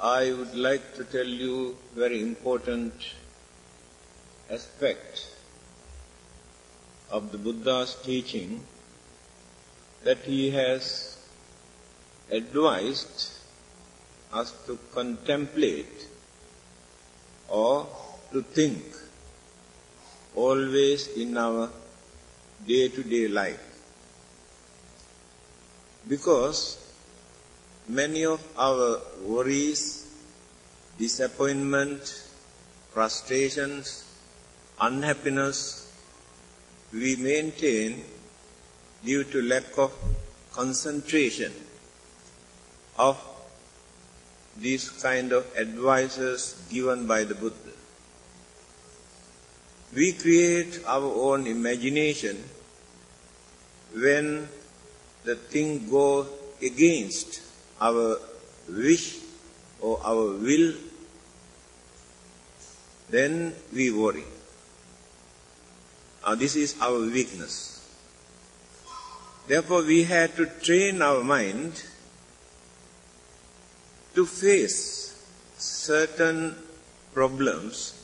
I would like to tell you very important aspect of the Buddha's teaching, that he has advised us to contemplate or to think always in our day-to-day life. Because many of our worries, disappointment, frustrations, unhappiness, we maintain due to lack of concentration of these kind of advices given by the Buddha. We create our own imagination when the thing goes against our wish or our will, then we worry. This is our weakness. Therefore, we had to train our mind to face certain problems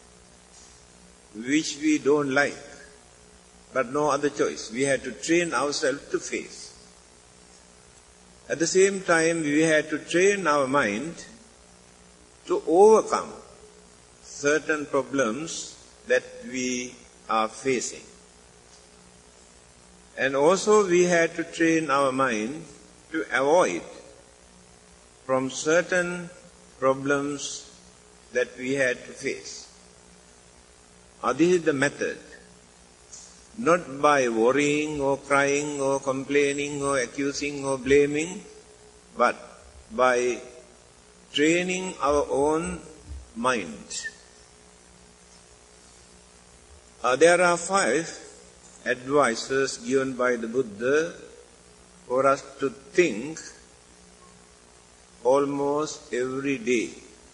which we don't like, but no other choice. We had to train ourselves to face. At the same time, we had to train our mind to overcome certain problems that we are facing. And also we had to train our mind to avoid from certain problems that we had to face. This is the method. Not by worrying or crying or complaining or accusing or blaming, but by training our own mind. There are 5 advices given by the Buddha for us to think almost every day.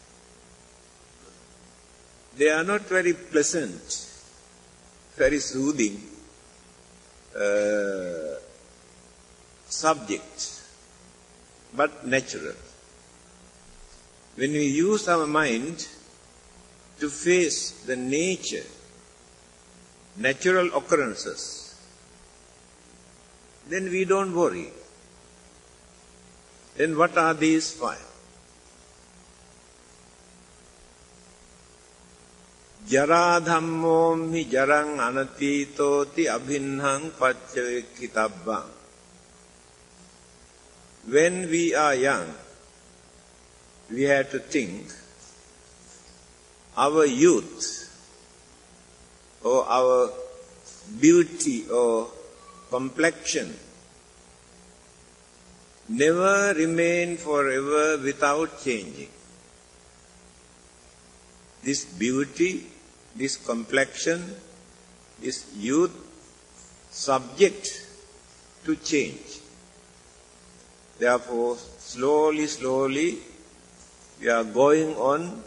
They are not very pleasant, very soothing subjects, but natural. When we use our mind to face the nature, natural occurrences, then we don't worry. Then what are these 5? Jara dhammo mi jarang anatitoti abhinhang paccavekkitabba. When we are young, we have to think our youth or our beauty or complexion never remain forever without changing. This beauty, this complexion, this youth, subject to change. Therefore, slowly, we are going on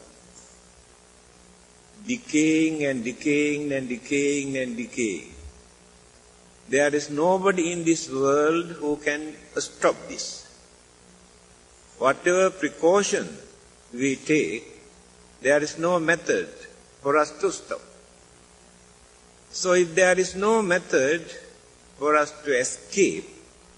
decaying and decaying and decaying and decaying. There is nobody in this world who can stop this. Whatever precaution we take, there is no method for us to stop. So if there is no method for us to escape,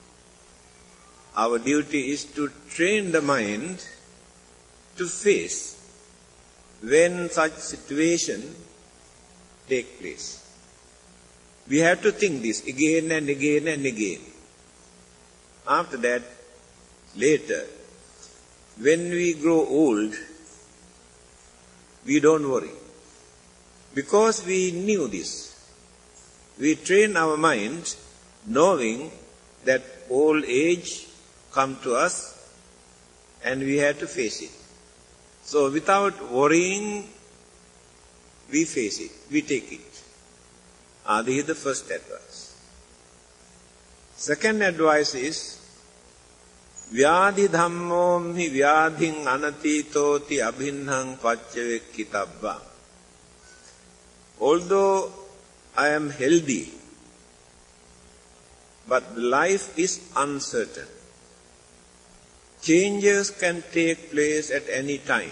our duty is to train the mind to face when such situation take place. We have to think this again and again and again. After that, later, when we grow old, we don't worry. Because we knew this. We train our mind knowing that old age come to us and we have to face it. So without worrying, we face it, we take it. This is the first advice. Second advice is, Vyādhi dhammo mi vyādhiṃ anatitoti abhinhang paccavekkitabba. Although I am healthy, but life is uncertain. changes can take place at any time.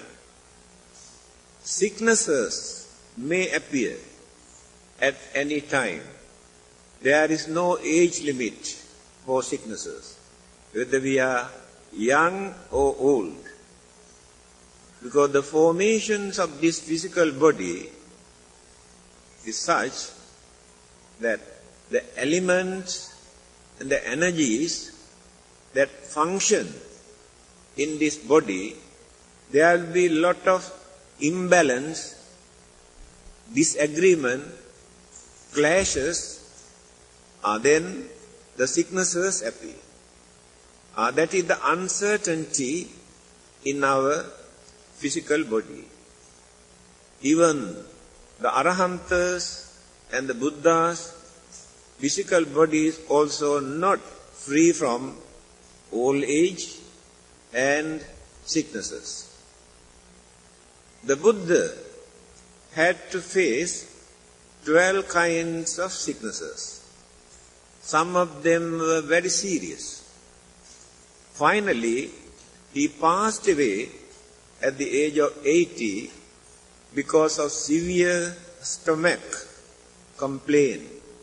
Sicknesses may appear at any time. There is no age limit for sicknesses, whether we are young or old. Because the formations of this physical body is such that the elements and the energies that function in this body, there will be a lot of imbalance, disagreement, clashes, then the sicknesses appear. That is the uncertainty in our physical body. Even the Arahantas and the Buddhas' physical body is also not free from old age and sicknesses. The Buddha had to face 12 kinds of sicknesses. Some of them were very serious. Finally, he passed away at the age of 80 because of severe stomach complaint.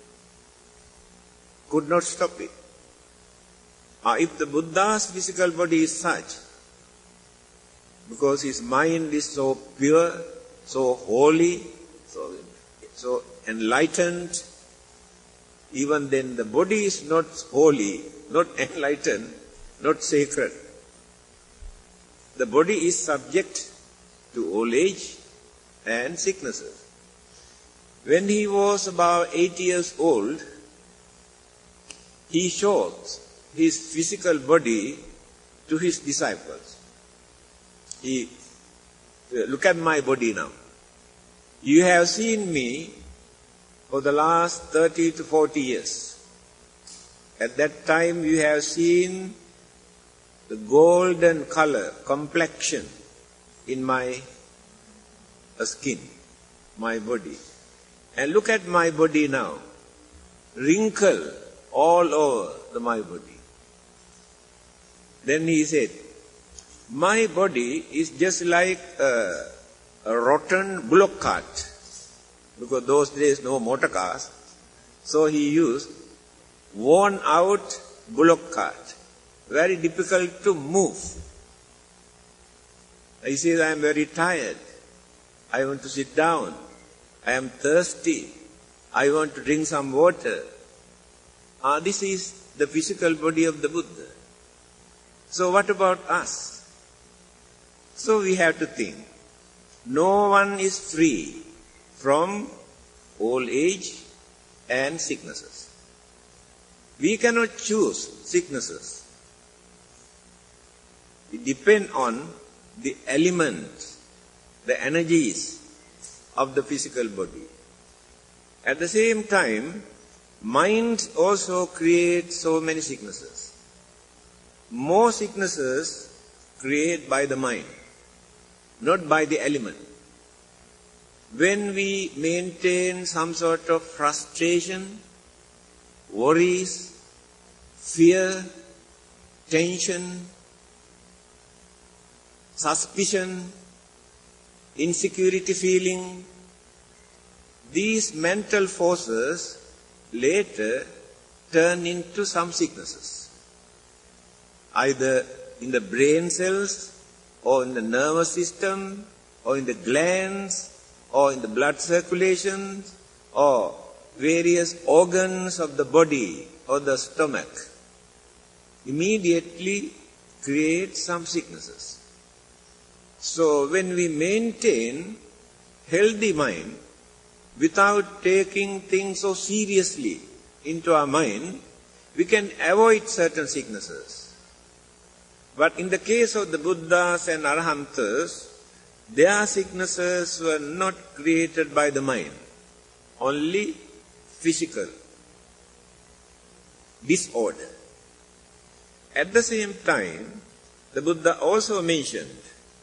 Could not stop it. If the Buddha's physical body is such, because his mind is so pure, so holy, so enlightened, even then the body is not holy, not enlightened, not sacred. The body is subject to old age and sicknesses. When he was about 8 years old, he showed his physical body to his disciples. Look at my body now. You have seen me for the last 30 to 40 years. At that time you have seen the golden color, complexion in my skin, my body. And look at my body now. Wrinkle all over my body. Then he said, my body is just like a rotten bullock cart. Because those days no motor cars. So he used worn out bullock cart. Very difficult to move. He says, I am very tired. I want to sit down. I am thirsty. I want to drink some water. This is the physical body of the Buddha. So what about us? So we have to think. No one is free from old age and sicknesses. We cannot choose sicknesses. It depends on the elements, the energies of the physical body. At the same time, mind also creates so many sicknesses. More sicknesses created by the mind, not by the element. When we maintain some sort of frustration, worries, fear, tension, suspicion, insecurity feeling, these mental forces later turn into some sicknesses. Either in the brain cells, or in the nervous system, or in the glands, or in the blood circulation, or various organs of the body or the stomach. Immediately create some sicknesses. So when we maintain healthy mind without taking things so seriously into our mind, we can avoid certain sicknesses. But in the case of the Buddhas and Arahantas, their sicknesses were not created by the mind, only physical disorder. At the same time, the Buddha also mentioned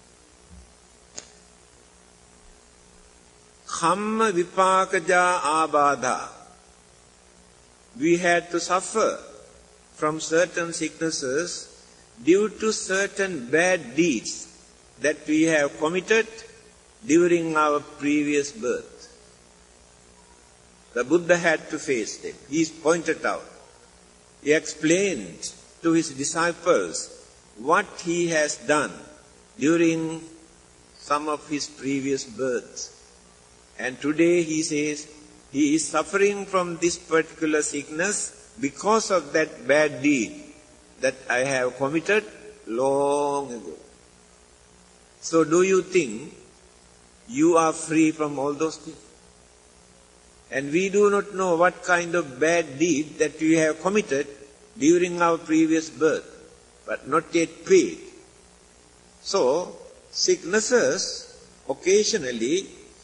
Kamma vipakaja abadha. We had to suffer from certain sicknesses due to certain bad deeds that we have committed during our previous birth. The Buddha had to face them. He pointed out. He explained to his disciples what he has done during some of his previous births. And today he says he is suffering from this particular sickness because of that bad deed that I have committed long ago. So do you think you are free from all those things? And we do not know what kind of bad deed that we have committed during our previous birth, but not yet paid. So, sicknesses occasionally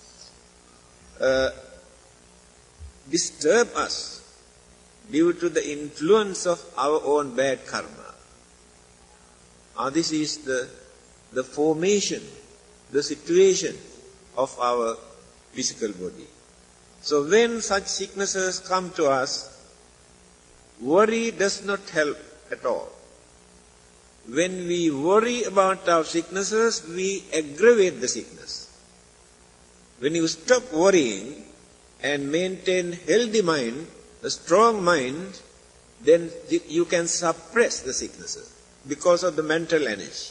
disturb us due to the influence of our own bad karma. This is the formation, the situation of our physical body. So when such sicknesses come to us, worry does not help at all. When we worry about our sicknesses, we aggravate the sickness. When you stop worrying and maintain healthy mind, a strong mind, then you can suppress the sicknesses because of the mental energy.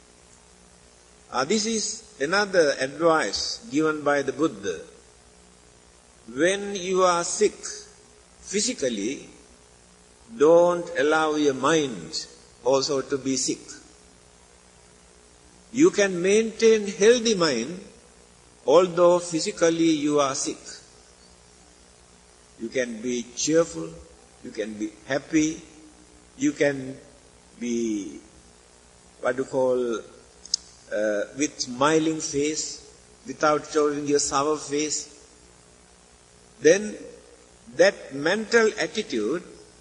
This is another advice given by the Buddha. When you are sick physically, don't allow your mind also to be sick. You can maintain healthy mind although physically you are sick. You can be cheerful, you can be happy, you can be with smiling face, without showing your sour face. Then that mental attitude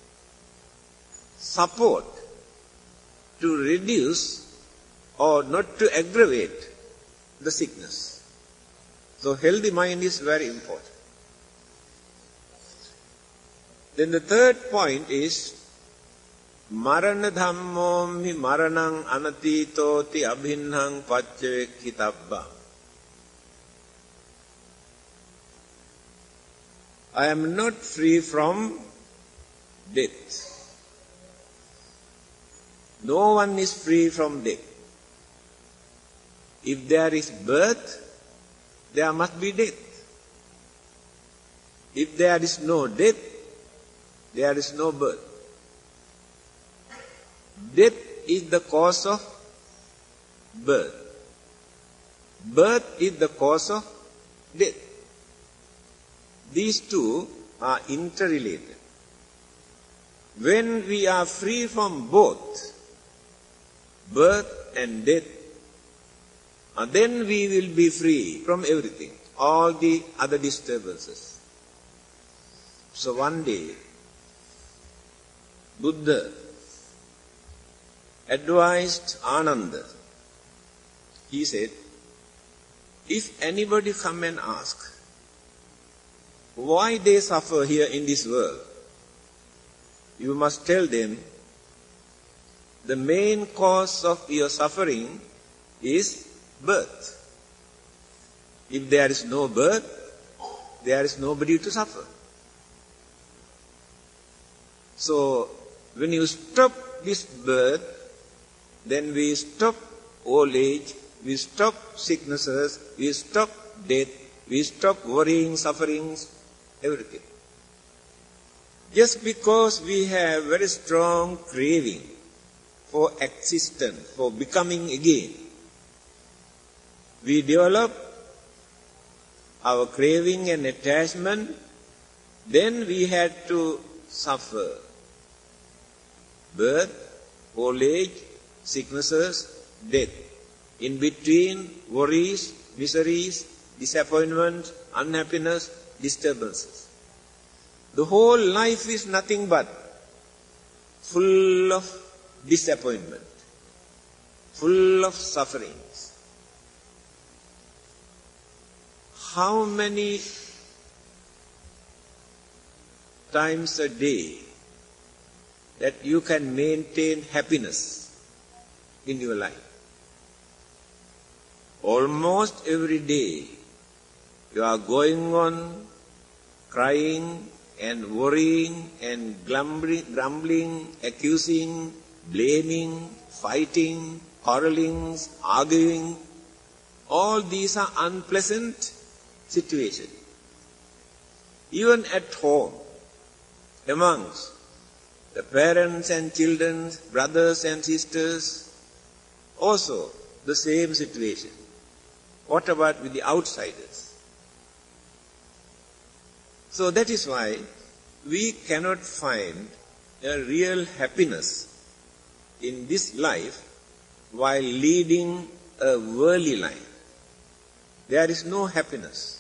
support to reduce or not to aggravate the sickness. So healthy mind is very important. Then the third point is Marana dhammo mi maranang anatitoti abhinnang paccavekhitabba. I am not free from death. No one is free from death. If there is birth, there must be death. If there is no death, there is no birth. Death is the cause of birth. Birth is the cause of death. These two are interrelated. When we are free from both birth and death, then we will be free from everything, all the other disturbances. So one day, Buddha advised Ananda. He said, if anybody come and ask why they suffer here in this world, you must tell them the main cause of your suffering is birth. If there is no birth, there is nobody to suffer. So, when you stop this birth, then we stop old age, we stop sicknesses, we stop death, we stop worrying, sufferings, everything. Just because we have very strong craving for existence, for becoming again, we develop our craving and attachment, then we had to suffer birth, old age, sicknesses, death. In between, worries, miseries, disappointment, unhappiness, disturbances. The whole life is nothing but full of disappointment, full of sufferings. How many times a day that you can maintain happiness in your life. Almost every day you are going on crying and worrying and grumbling, accusing, blaming, fighting, quarreling, arguing. All these are unpleasant situations. Even at home, amongst the parents and children, brothers and sisters, also the same situation. What about with the outsiders? So that is why we cannot find a real happiness in this life while leading a worldly life. There is no happiness.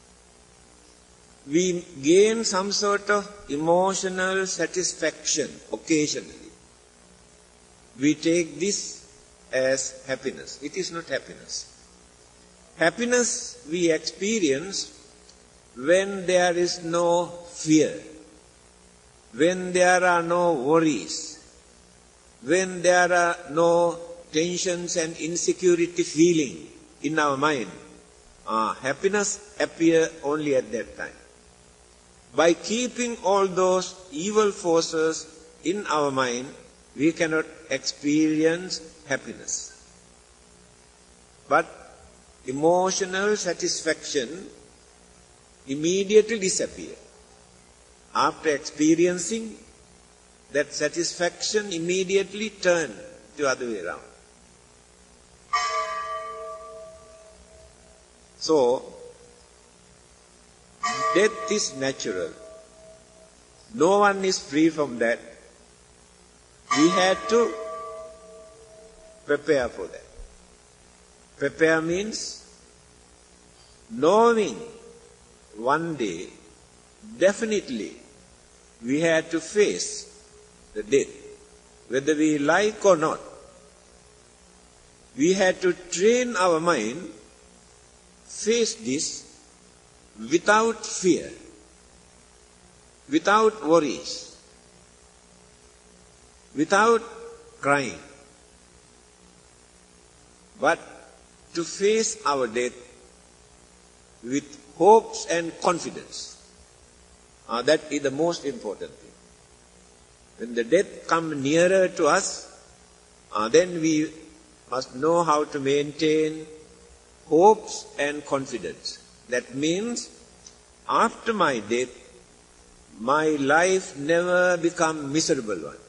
We gain some sort of emotional satisfaction occasionally. We take this as happiness. It is not happiness. Happiness we experience when there is no fear, when there are no worries, when there are no tensions and insecurity feeling in our mind. Happiness appears only at that time. By keeping all those evil forces in our mind, we cannot experience happiness. But emotional satisfaction immediately disappears. After experiencing, that satisfaction immediately turns the other way around. So, death is natural. No one is free from that. We had to prepare for that. Prepare means knowing one day, definitely, we had to face the death, whether we like or not. We had to train our mind, face this without fear, without worries, without crying, but to face our death with hopes and confidence. That is the most important thing. When the death comes nearer to us, then we must know how to maintain hopes and confidence. That means, after my death, my life never become miserable one.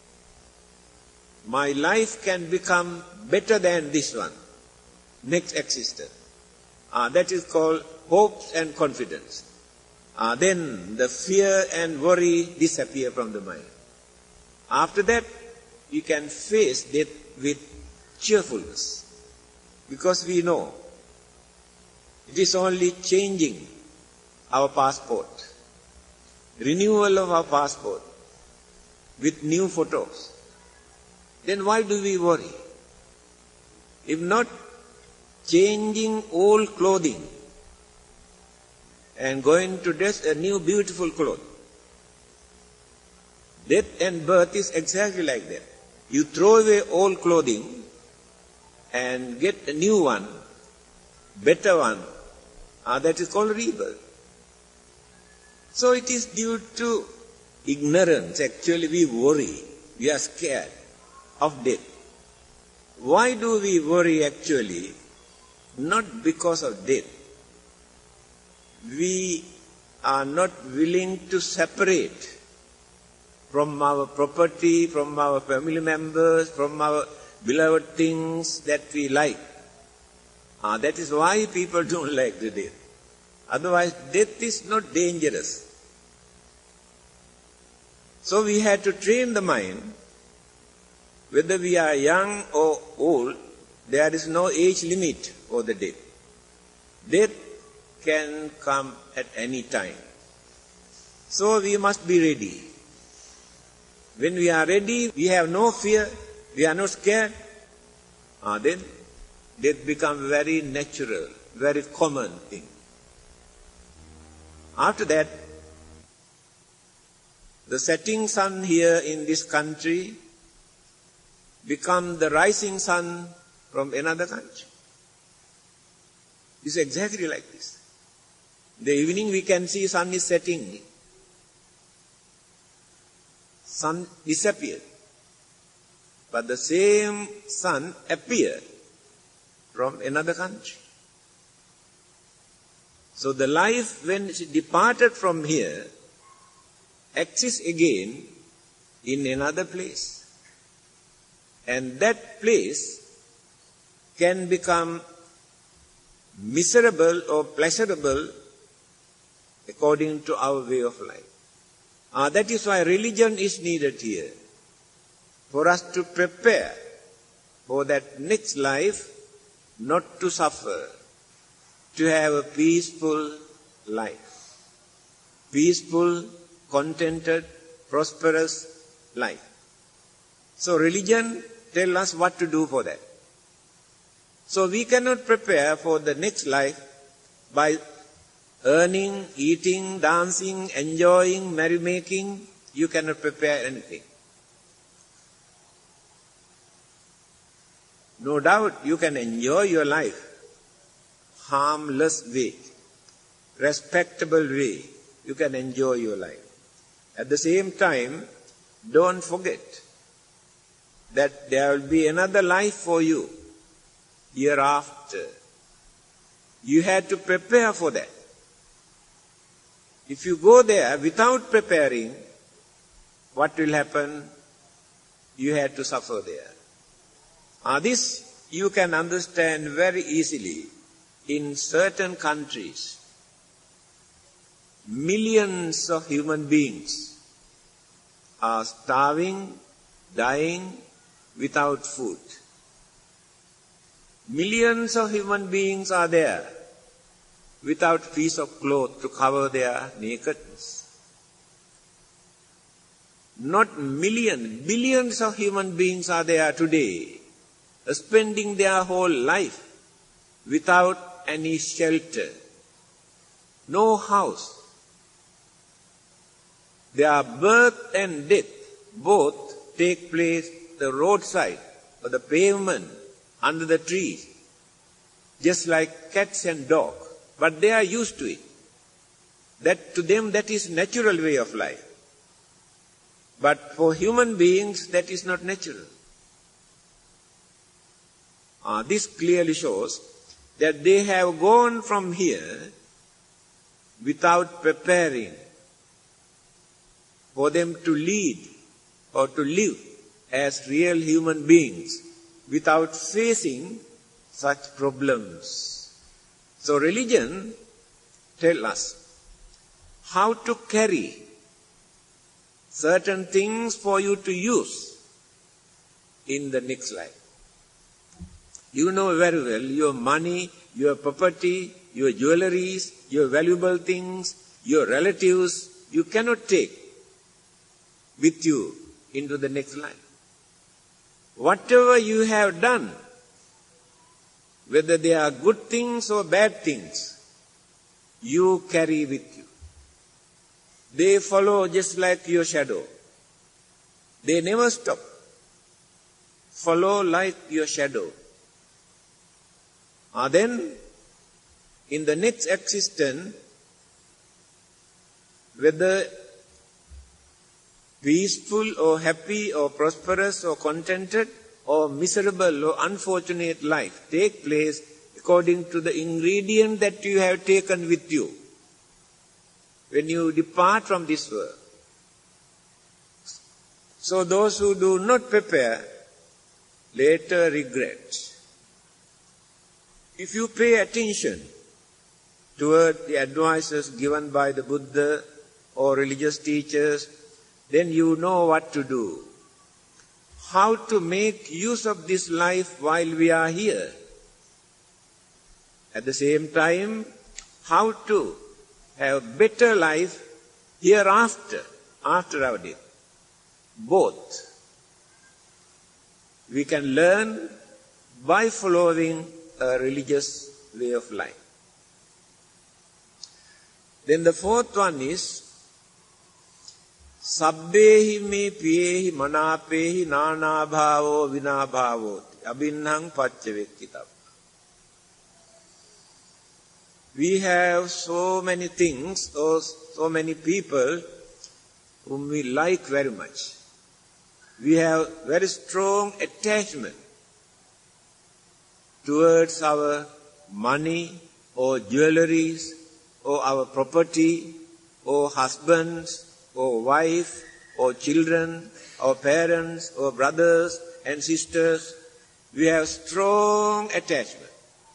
My life can become better than this one, next existence. That is called hopes and confidence. Then the fear and worry disappear from the mind. After that, you can face death with cheerfulness. Because we know it is only changing our passport, renewal of our passport with new photos. Then why do we worry? If not changing old clothing and going to dress a new beautiful cloth. Death and birth is exactly like that. You throw away old clothing and get a new one, better one. That is called rebirth. So it is due to ignorance. Actually we worry. We are scared of death. Why do we worry actually? Not because of death. We are not willing to separate from our property, from our family members, from our beloved things that we like. That is why people don't like the death. Otherwise, death is not dangerous. So we had to train the mind, whether we are young or old, there is no age limit for the death. Death can come at any time. So we must be ready. When we are ready, we have no fear, we are not scared, then death becomes very natural, very common thing. After that, the setting sun here in this country become the rising sun from another country. It's exactly like this. In the evening we can see sun is setting. Sun disappeared. But the same sun appeared from another country. So the life, when it departed from here, exists again in another place. And that place can become miserable or pleasurable according to our way of life. That is why religion is needed here. For us to prepare for that next life, not to suffer, to have a peaceful life. Peaceful, contented, prosperous life. So religion tells us what to do for that. So we cannot prepare for the next life by earning, eating, dancing, enjoying, merrymaking. You cannot prepare anything. No doubt you can enjoy your life harmless way, respectable way. You can enjoy your life. At the same time, don't forget that there will be another life for you hereafter. You have to prepare for that. If you go there without preparing, what will happen? You have to suffer there. This you can understand very easily. In certain countries, millions of human beings are starving, dying without food. Millions of human beings are there without a piece of cloth to cover their nakedness. Not millions, billions of human beings are there today, spending their whole life without any shelter, no house. Their birth and death both take place the roadside or the pavement, under the trees, just like cats and dogs. But they are used to it. That to them that is natural way of life. But for human beings that is not natural. This clearly shows that they have gone from here without preparing for them to lead or to live as real human beings without facing such problems. So religion tells us how to carry certain things for you to use in the next life. You know very well your money, your property, your jewelries, your valuable things, your relatives, you cannot take with you into the next life. Whatever you have done, whether they are good things or bad things, you carry with you. They follow just like your shadow. They never stop. Follow like your shadow. Then, in the next existence, whether peaceful or happy or prosperous or contented or miserable or unfortunate life take place according to the ingredient that you have taken with you when you depart from this world. So those who do not prepare later regret. If you pay attention toward the advices given by the Buddha or religious teachers, then you know what to do. How to make use of this life while we are here. At the same time, how to have better life hereafter, after our death. Both. We can learn by following a religious way of life. Then the fourth one is Sabbehi me piyehi manapehi nana bhavo vina bhavoti abhinnang paccavekkitam. We have so many things, or so many people whom we like very much. We have very strong attachment towards our money or jewelries or our property or husbands or wife or children or parents or brothers and sisters. We have strong attachment.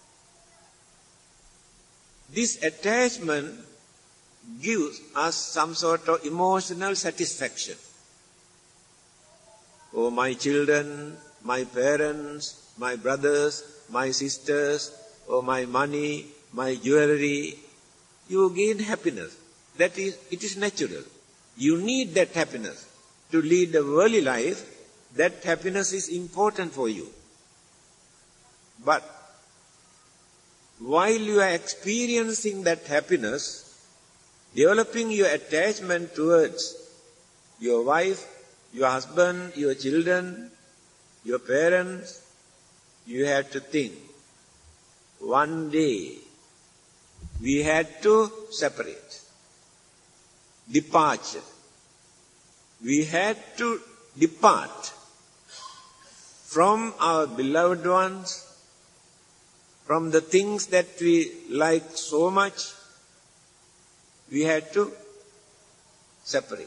This attachment gives us some sort of emotional satisfaction. Oh, my children, my parents, my brothers, my sisters, or my money, my jewelry, you gain happiness. That is, it is natural. You need that happiness to lead a worldly life. That happiness is important for you. But while you are experiencing that happiness, developing your attachment towards your wife, your husband, your children, your parents, you have to think, one day we had to separate. Departure. We had to depart from our beloved ones, from the things that we like so much. We had to separate.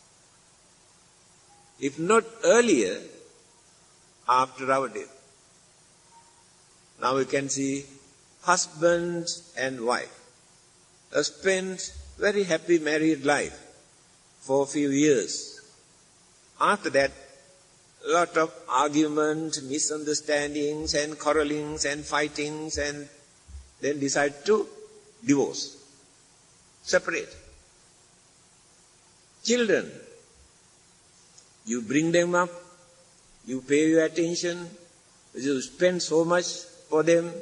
If not earlier, after our death. Now we can see husband and wife spent very happy married life for a few years. After that, a lot of arguments, misunderstandings and quarrelings and fightings, and then decide to divorce, separate. Children, you bring them up, you pay your attention, you spend so much for them,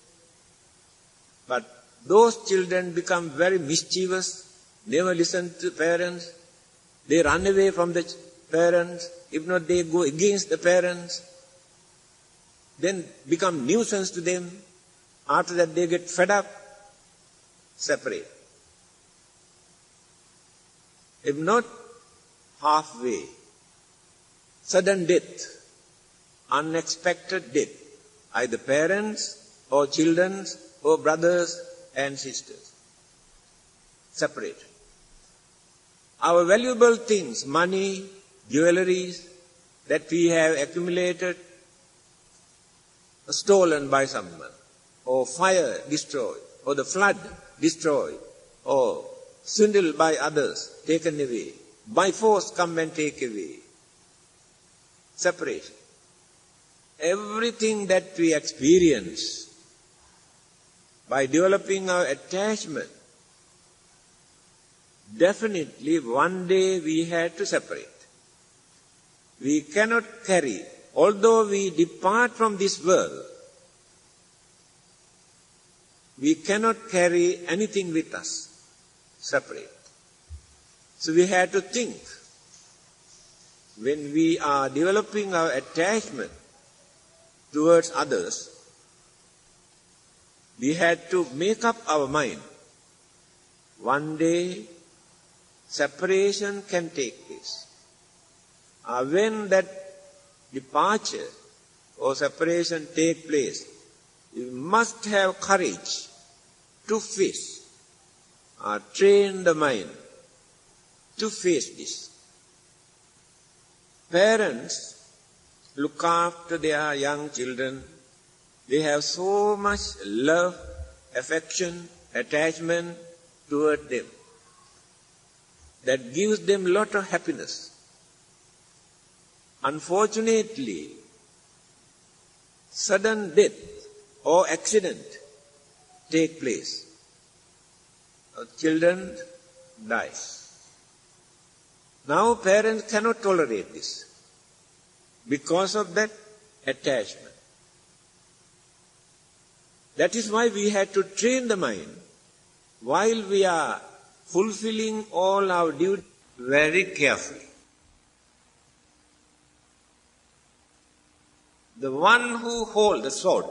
but those children become very mischievous, never listen to parents, they run away from the parents, if not they go against the parents, then become nuisance to them. After that they get fed up, separate. If not, halfway, sudden death, unexpected death, either parents or children or brothers and sisters. Separate. Our valuable things, money, jewelries that we have accumulated, stolen by someone, or fire destroyed, or the flood destroyed, or swindled by others, taken away, by force come and take away. Separation. Everything that we experience by developing our attachment, definitely one day we had to separate. We cannot carry, although we depart from this world, we cannot carry anything with us. Separate. So we have to think, when we are developing our attachment towards others, we had to make up our mind. One day, separation can take place. When that departure or separation take place, you must have courage to face, train the mind to face this. Parents look after their young children. They have so much love, affection, attachment toward them that gives them a lot of happiness. Unfortunately, sudden death or accident take place. Children die. Now parents cannot tolerate this because of that attachment. That is why we had to train the mind while we are fulfilling all our duty. very carefully. The one who holds the sword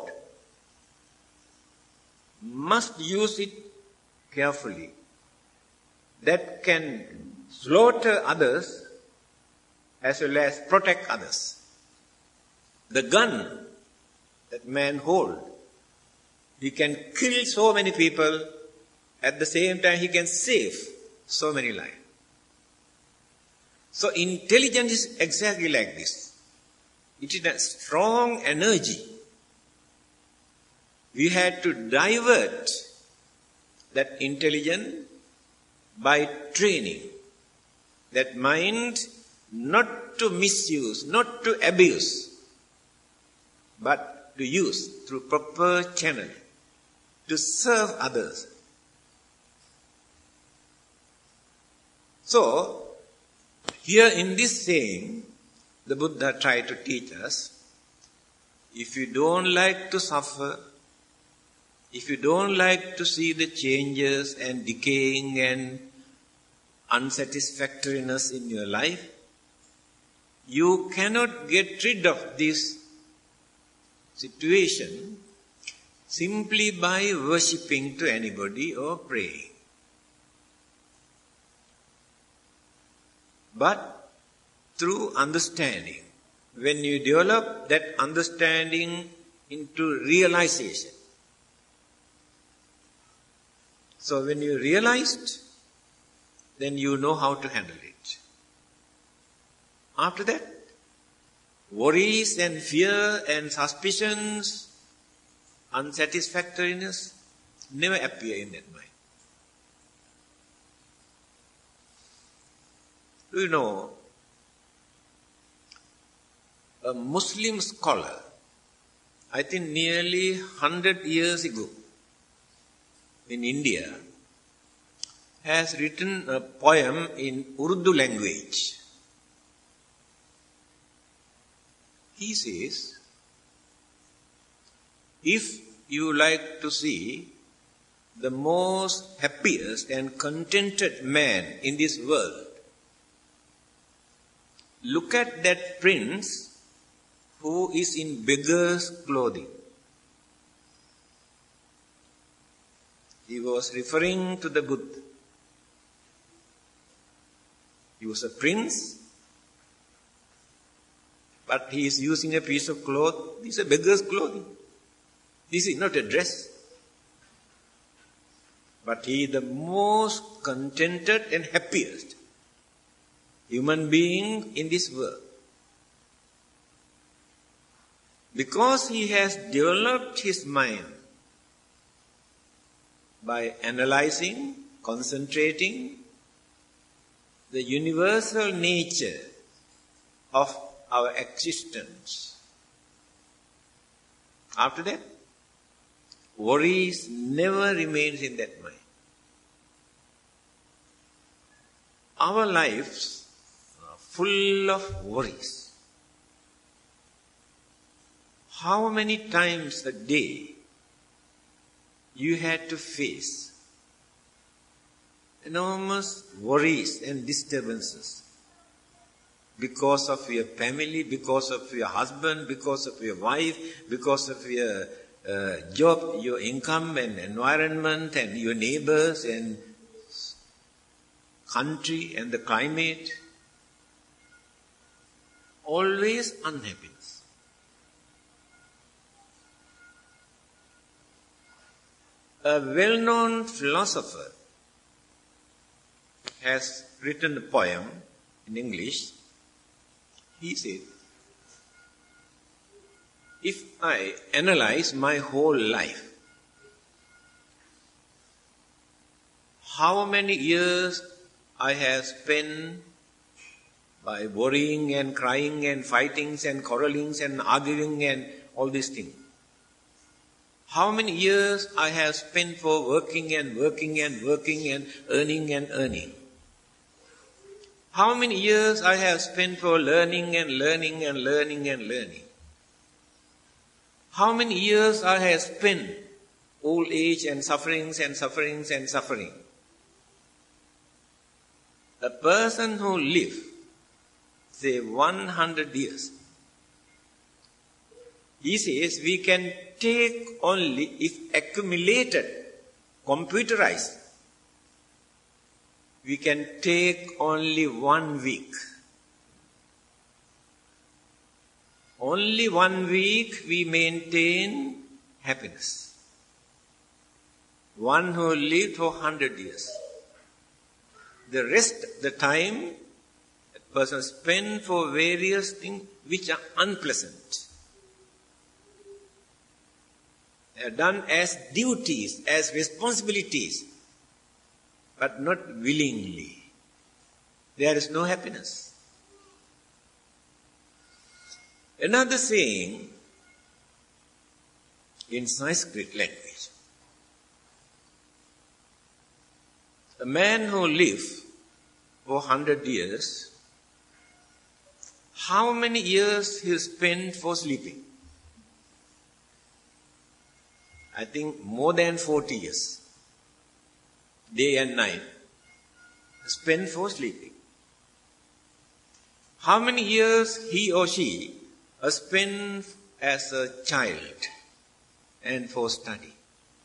must use it carefully. That can slaughter others as well as protect others. The gun that man holds, he can kill so many people, at the same time he can save so many lives. So intelligence is exactly like this. It is a strong energy. We had to divert that intelligence by training that mind not to misuse, not to abuse, but to use through proper channel to serve others. So, here in this saying, the Buddha tried to teach us, if you don't like to suffer, if you don't like to see the changes and decaying and unsatisfactoriness in your life, you cannot get rid of this situation simply by worshipping to anybody or praying. But through understanding, when you develop that understanding into realization. So when you realized, then you know how to handle it. After that, worries and fear and suspicions, unsatisfactoriness never appear in that mind. Do you know, a Muslim scholar, I think nearly 100 years ago, in India, has written a poem in Urdu language. He says, if you like to see the most happiest and contented man in this world, look at that prince who is in beggar's clothing. He was referring to the Buddha. He was a prince, but he is using a piece of cloth. This is a beggar's clothing. This is not a dress. But he is the most contented and happiest human being in this world. Because he has developed his mind by analyzing, concentrating the universal nature of our existence. After that, worries never remains in that mind. Our lives are full of worries. How many times a day you had to face enormous worries and disturbances because of your family, because of your husband, because of your wife, because of your job, your income and environment and your neighbors and country and the climate. Always unhappiness. A well-known philosopher has written a poem in English. He said, if I analyze my whole life, how many years I have spent by worrying and crying and fightings and quarrelings and arguing and all these things. How many years I have spent for working and working and working and earning and earning. How many years I have spent for learning and learning and learning and learning. How many years I have spent old age and sufferings and sufferings and suffering. a person who lives, say 100 years, he says we can take only, if accumulated, computerized, we can take only 1 week. Only 1 week we maintain happiness. One who lived for 100 years. The rest, the time, a person spends for various things which are unpleasant. They are done as duties, as responsibilities, but not willingly. There is no happiness. Another saying in Sanskrit language, a man who lives for 100 years, how many years he spent for sleeping? I think more than 40 years. Day and night. Spent for sleeping. How many years he or she spent as a child and for study?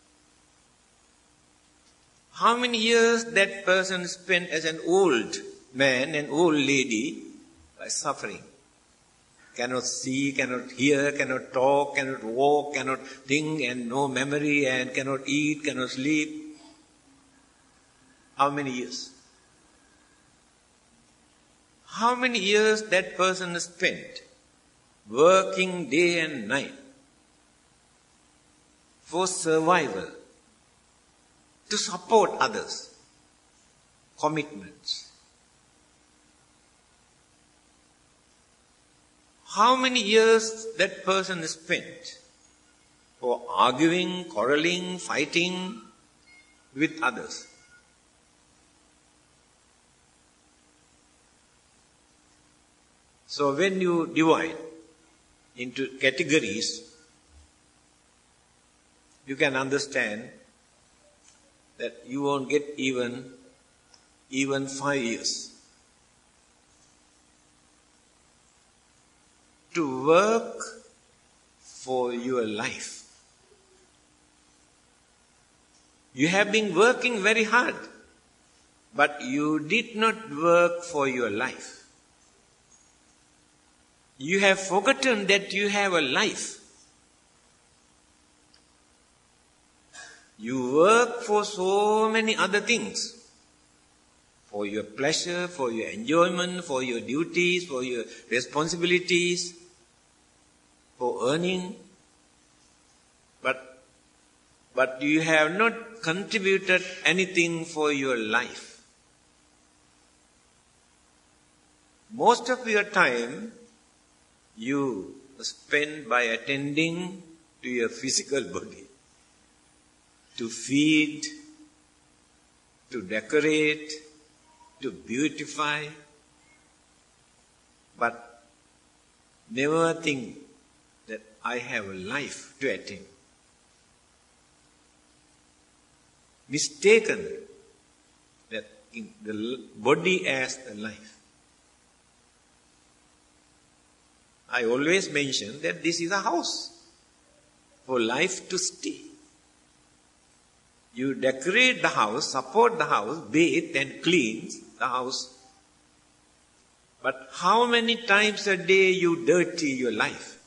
How many years that person spent as an old man and old lady by suffering? Cannot see, cannot hear, cannot talk, cannot walk, cannot think, and no memory, and cannot eat, cannot sleep. How many years? How many years that person spent working day and night for survival, to support others, commitments. How many years that person spent for arguing, quarreling, fighting with others? So when you divide into categories, you can understand that you won't get even 5 years to work for your life. You have been working very hard, but you did not work for your life. You have forgotten that you have a life. You work for so many other things. For your pleasure, for your enjoyment, for your duties, for your responsibilities, for earning. But you have not contributed anything for your life. Most of your time you spend by attending to your physical body. To feed, to decorate, to beautify, but never think that I have a life to attain. Mistaken that in the body as a life. I always mention that this is a house for life to stay. You decorate the house, support the house, bathe and clean the house. But how many times a day you dirty your life?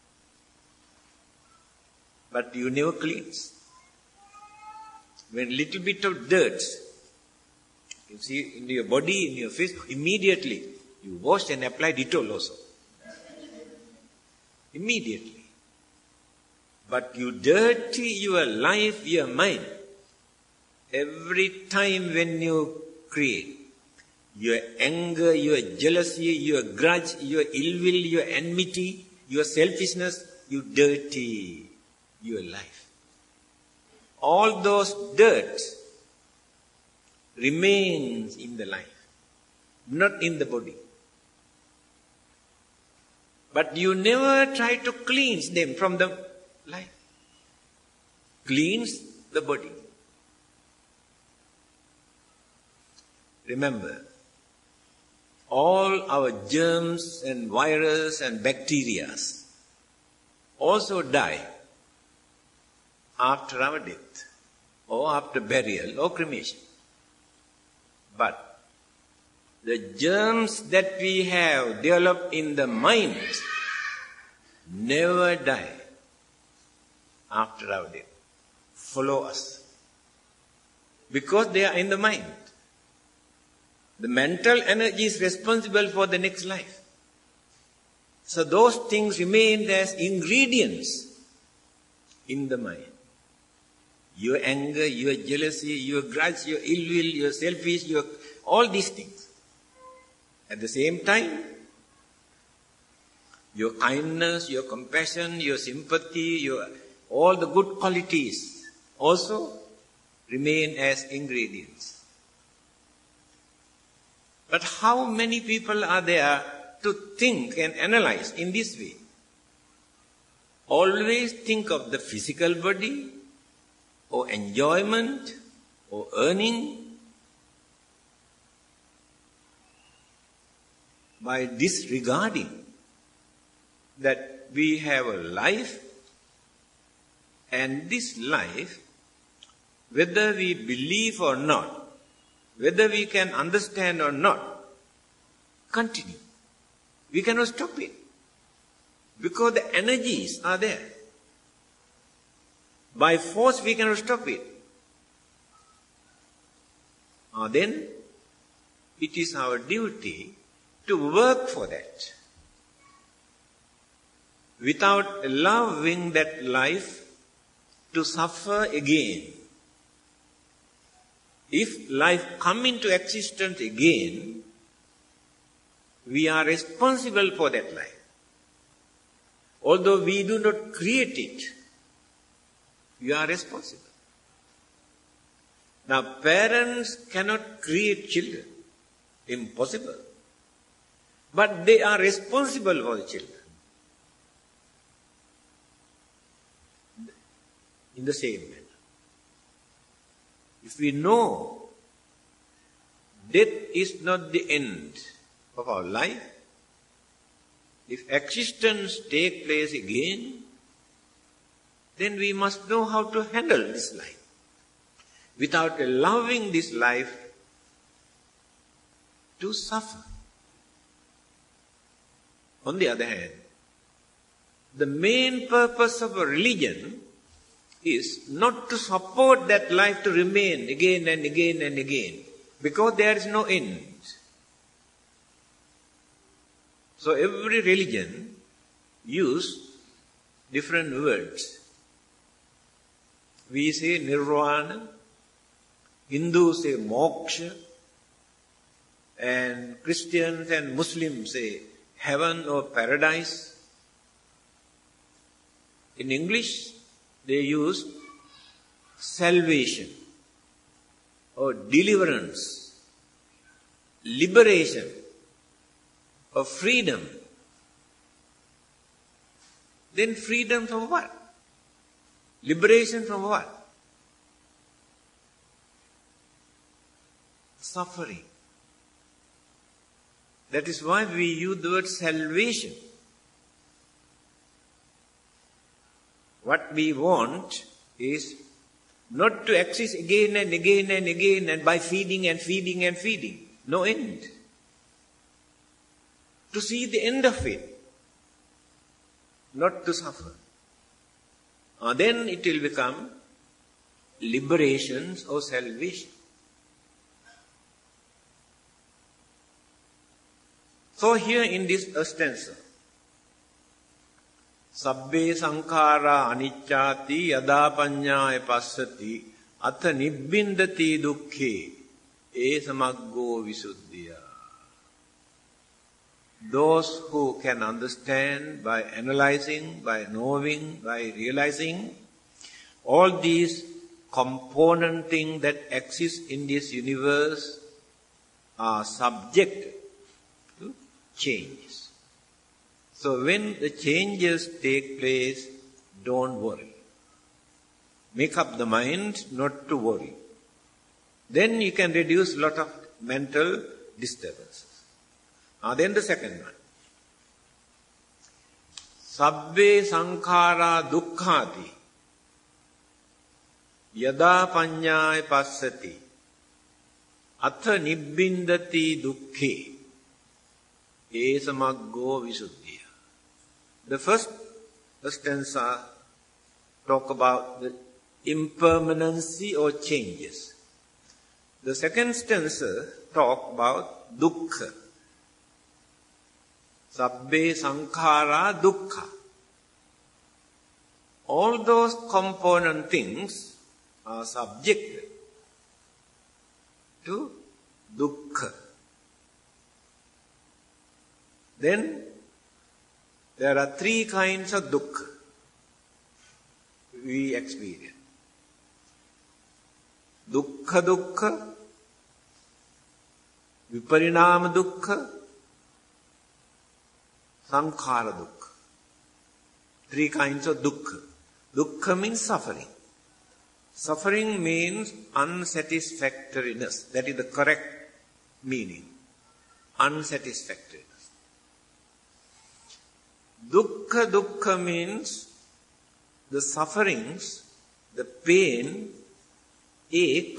But you never cleanse. When little bit of dirt you see in your body, in your face, immediately you wash and apply Dettol also. Immediately. But you dirty your life, your mind. Every time when you create, your anger, your jealousy, your grudge, your ill will, your enmity, your selfishness, you dirty your life. All those dirt remains in the life, not in the body. But you never try to cleanse them from the life. Cleanse the body. Remember, all our germs and virus and bacteria also die after our death or after burial or cremation. But the germs that we have developed in the mind never die after our death. Follow us. Because they are in the mind. The mental energy is responsible for the next life. So those things remain as ingredients in the mind. Your anger, your jealousy, your grudge, your ill will, your selfish, all these things. At the same time, your kindness, your compassion, your sympathy, all the good qualities also remain as ingredients. But how many people are there to think and analyze in this way? Always think of the physical body, or enjoyment, or earning, by disregarding that we have a life, and this life, whether we believe or not, whether we can understand or not, continue. We cannot stop it. Because the energies are there. By force we cannot stop it. Then it is our duty to work for that. Without allowing that life to suffer again. If life come into existence again, we are responsible for that life. Although we do not create it, we are responsible. Now, parents cannot create children. Impossible. But they are responsible for the children. In the same manner. If we know death is not the end of our life, if existence takes place again, then we must know how to handle this life without allowing this life to suffer. On the other hand, the main purpose of a religion is not to support that life to remain again and again and again, because there is no end. So every religion use different words. We say nirvana, Hindus say moksha, and Christians and Muslims say heaven or paradise. In English, they use salvation or deliverance, liberation or freedom. Then freedom from what? Liberation from what? Suffering. That is why we use the word salvation. What we want is not to exist again and again and again and by feeding and feeding and feeding. No end. To see the end of it. Not to suffer. Then it will become liberation or salvation. So here in this stanza, Sabbe sankhara anicchati yada panyaya passati atha nibbindati dukkhe esamaggo visuddhiya. Those who can understand by analyzing, by knowing, by realizing, all these component things that exist in this universe are subject to changes. So when the changes take place, don't worry. Make up the mind not to worry. Then you can reduce a lot of mental disturbances. Then the second one. Sabbe sankhara dukkhati yada panyaya passati atha nibbindati dukkhe esamaggo visuddhiya. The first stanza talk about the impermanency or changes. The second stanza talk about dukkha. Sabbe sankhara dukkha. All those component things are subjected to dukkha. Then there are three kinds of dukkha we experience. Dukkha dukkha, viparinama dukkha, sankhara dukkha. Three kinds of dukkha. Dukkha means suffering. Suffering means unsatisfactoriness. That is the correct meaning. Unsatisfactoriness. Dukkha dukkha means the sufferings, the pain, ache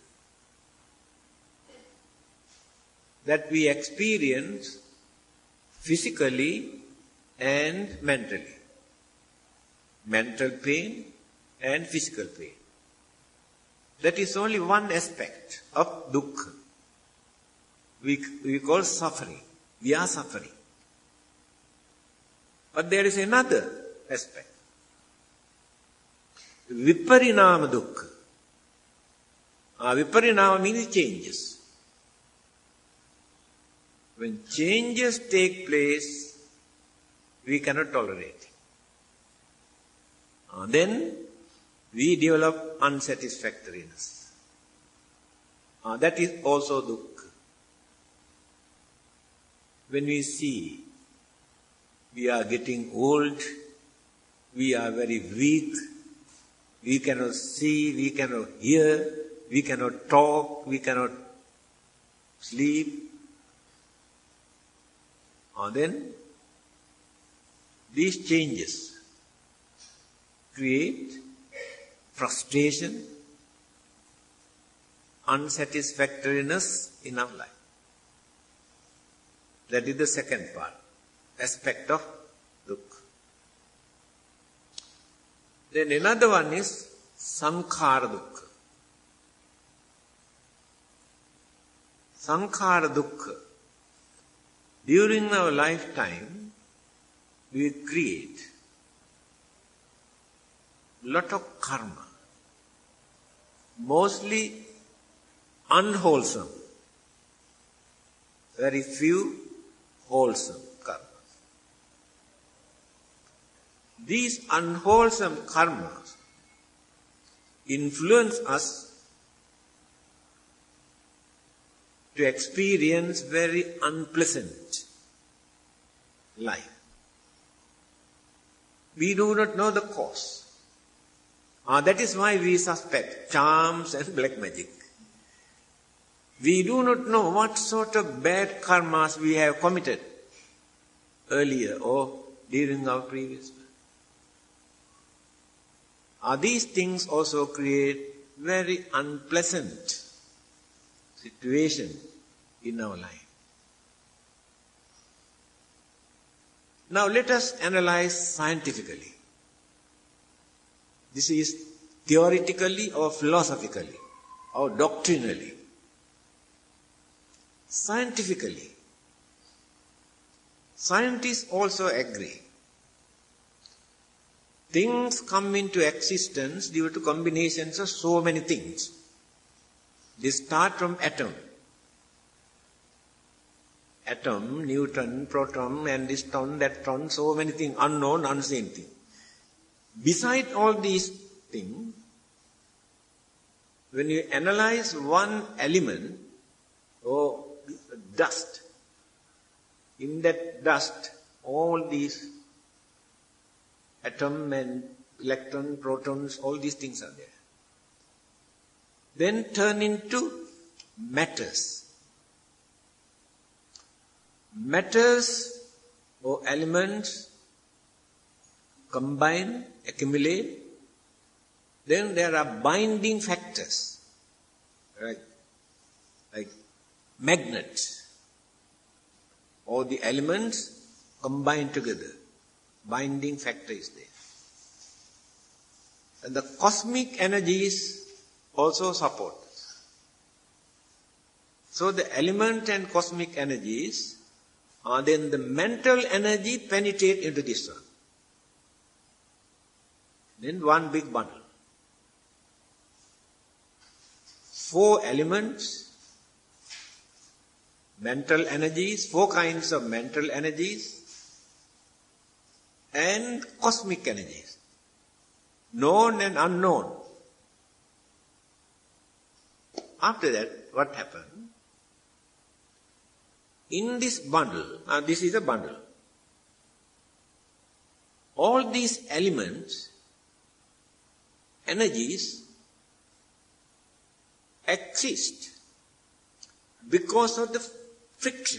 that we experience physically and mentally. Mental pain and physical pain. That is only one aspect of dukkha. We call suffering. We are suffering. But there is another aspect. Viparinama dukkha. Viparinama means changes. When changes take place, we cannot tolerate it. Then we develop unsatisfactoriness. That is also dukkha. When we see we are getting old, we are very weak, we cannot see, we cannot hear, we cannot talk, we cannot sleep. Then these changes create frustration, unsatisfactoriness in our life. That is the second part, aspect of dukkha. Then another one is sankhara dukkha. Sankhara dukkha. During our lifetime, we create lot of karma, mostly unwholesome, very few wholesome karma. These unwholesome karmas influence us to experience very unpleasant life. We do not know the cause. That is why we suspect charms and black magic. We do not know what sort of bad karmas we have committed earlier or during our previous life. These things also create very unpleasant situation in our life. Now let us analyze scientifically. This is theoretically or philosophically or doctrinally. Scientifically, scientists also agree. Things come into existence due to combinations of so many things. They start from atom. Atom, neutron, proton, and this ton, that ton, so many things, unknown, unseen things. Beside all these things, when you analyze one element, or dust, in that dust, all these atom and electron, protons, all these things are there. Then turn into matters. matters or elements combine, accumulate, then there are binding factors, right? Like magnets. All the elements combine together. Binding factor is there. And the cosmic energies also support. So the element and cosmic energies are then the mental energy penetrate into this one. Then one big bundle. 4 elements, mental energies, 4 kinds of mental energies, and cosmic energies, known and unknown. After that, what happened? In this bundle, this is a bundle. All these elements, energies, exist because of the friction.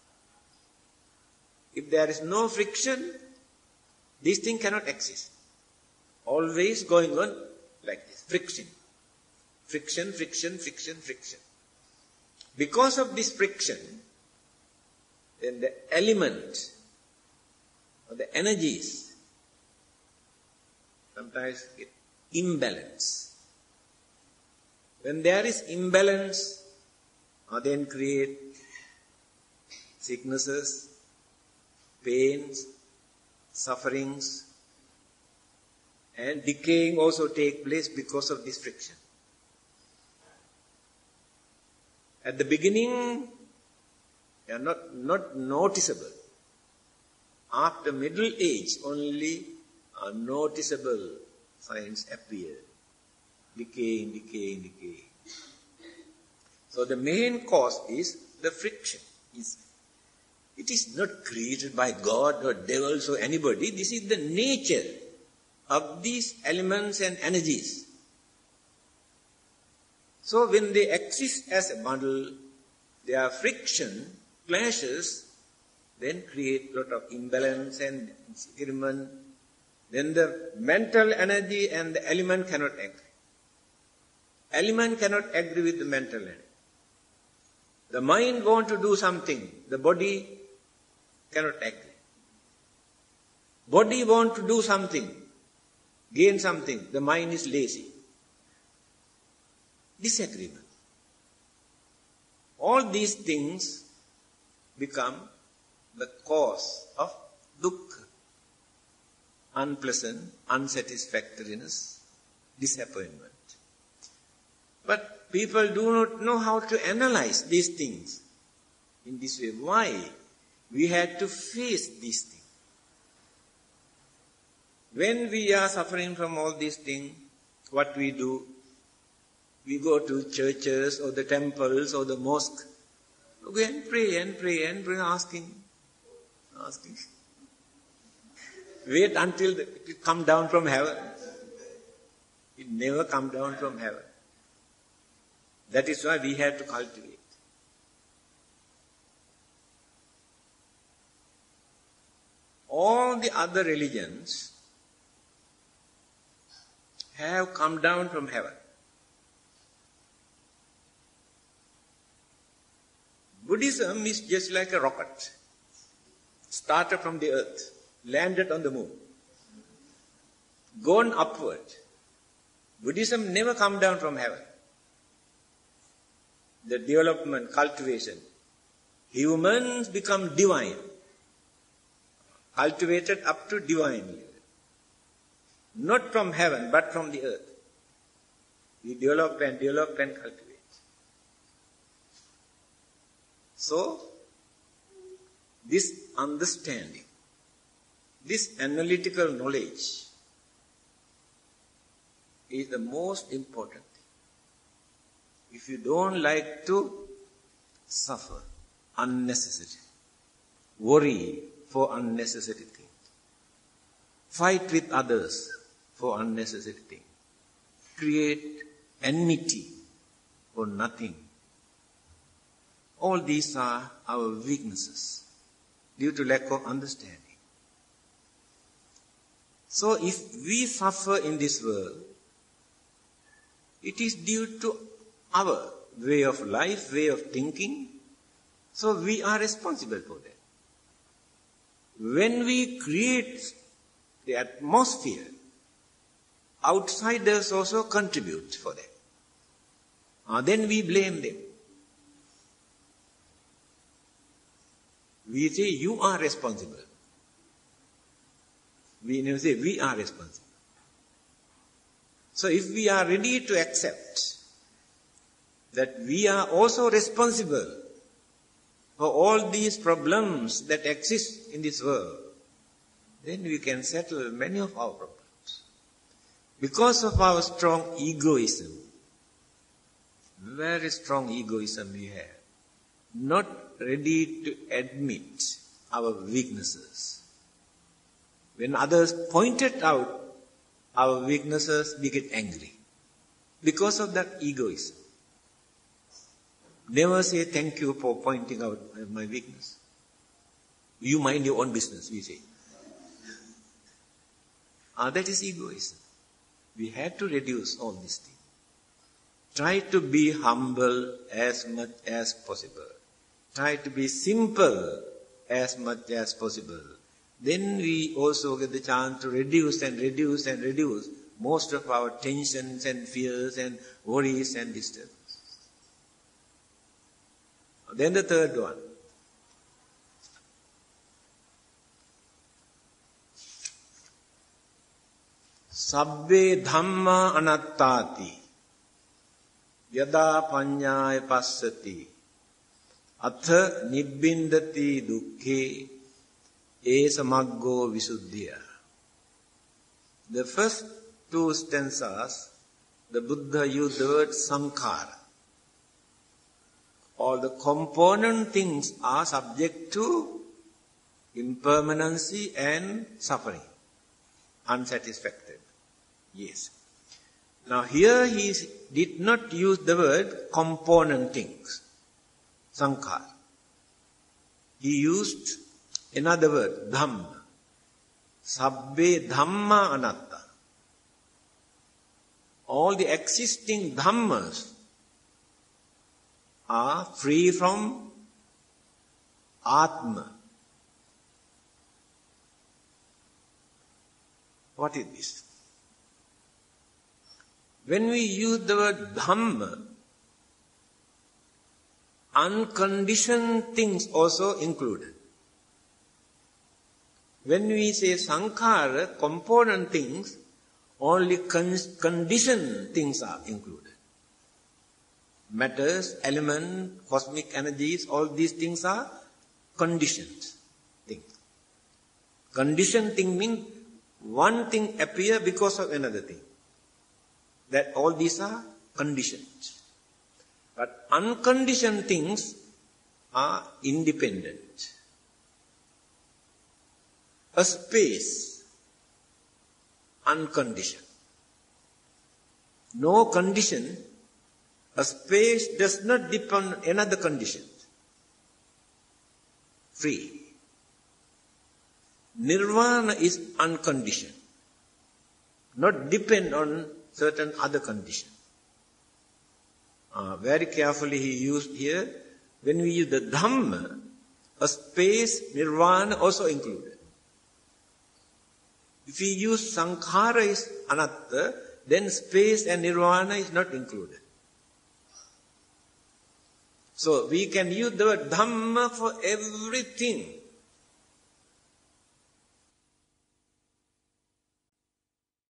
If there is no friction, this thing cannot exist. Always going on like this. Friction. Friction, friction, friction, friction. Because of this friction, then the element or the energies sometimes get imbalance. When there is imbalance, then create sicknesses, pains, sufferings, and decaying also take place because of this friction. At the beginning, they are not noticeable. After middle age, only noticeable signs appear. Decaying, decaying, decaying. So the main cause is the friction. It is not created by God or devils or anybody. This is the nature of these elements and energies. So when they exist as a bundle, their friction, clashes, then create a lot of imbalance and disagreement. Then the mental energy and the element cannot agree. Element cannot agree with the mental energy. The mind wants to do something, the body cannot agree. Body wants to do something, gain something, the mind is lazy. Disagreement. All these things become the cause of dukkha, unpleasant, unsatisfactoriness, disappointment. But people do not know how to analyze these things in this way. Why? We had to face these things. When we are suffering from all these things, what we do? We go to churches or the temples or the mosque. We go and pray and pray and pray, asking. Wait until it come down from heaven. It never come down from heaven. That is why we have to cultivate. All the other religions have come down from heaven. Buddhism is just like a rocket. Started from the earth, landed on the moon, gone upward. Buddhism never come down from heaven. The development, cultivation. Humans become divine. Cultivated up to divine level. Not from heaven, but from the earth. We develop and cultivate. So, this understanding, this analytical knowledge is the most important thing. If you don't like to suffer unnecessarily, worry for unnecessary things, fight with others for unnecessary things, create enmity for nothing, all these are our weaknesses. due to lack of understanding. So if we suffer in this world, it is due to our way of life, way of thinking. So we are responsible for that. When we create the atmosphere, outsiders also contribute for that. Then we blame them. We say, you are responsible. We never say, we are responsible. So if we are ready to accept that we are also responsible for all these problems that exist in this world, then we can settle many of our problems. Because of our strong egoism, very strong egoism we have, not ready to admit our weaknesses. When others pointed out our weaknesses, we get angry. Because of that egoism. Never say thank you for pointing out my weakness. You mind your own business, we say. That is egoism. We have to reduce all these things. Try to be humble as much as possible. Try to be simple as much as possible. Then we also get the chance to reduce most of our tensions and fears and worries and disturbances. Then the third one. Sabbe dhamma anattati yada panyaya passati atha nibbindati dukkhe esa maggo visuddhiya. The first two stanzas, the Buddha used the word sankhara. All the component things are subject to impermanency and suffering, unsatisfactory. Yes. Now here he did not use the word component things, sankhara. He used another word, dhamma. Sabbe dhamma anatta. All the existing dhammas are free from atma. What is this? When we use the word dhamma, unconditioned things also included. When we say sankhara, component things, only conditioned things are included. Matters, element, cosmic energies, all these things are conditioned things. Conditioned thing means one thing appear because of another thing. That all these are conditioned. But unconditioned things are independent. A space, unconditioned. No condition, a space does not depend on another condition. Free. Nirvana is unconditioned. Not depend on certain other condition. Very carefully he used here, when we use the Dhamma, a space, nirvana also included. If we use sankhara is anatta, then space and nirvana is not included. So we can use the word Dhamma for everything